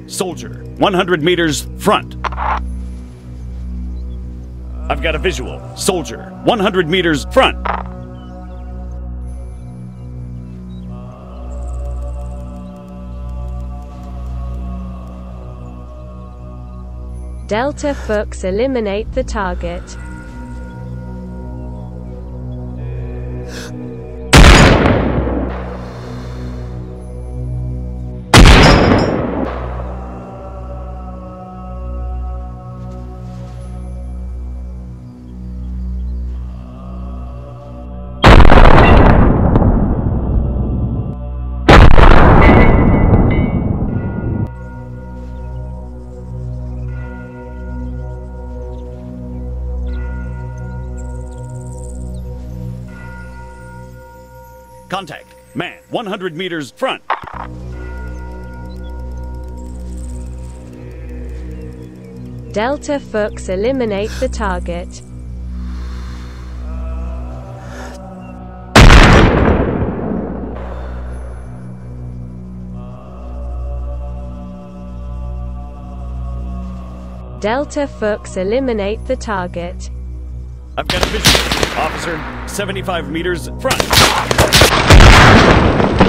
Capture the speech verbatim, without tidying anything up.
Soldier, one hundred meters front. I've got a visual. Soldier, one hundred meters front. Delta Fox eliminate the target. Contact. Man, one hundred meters front. Delta Fox eliminate the target. Delta Fox eliminate the target. I've got a visual. Officer, seventy-five meters front.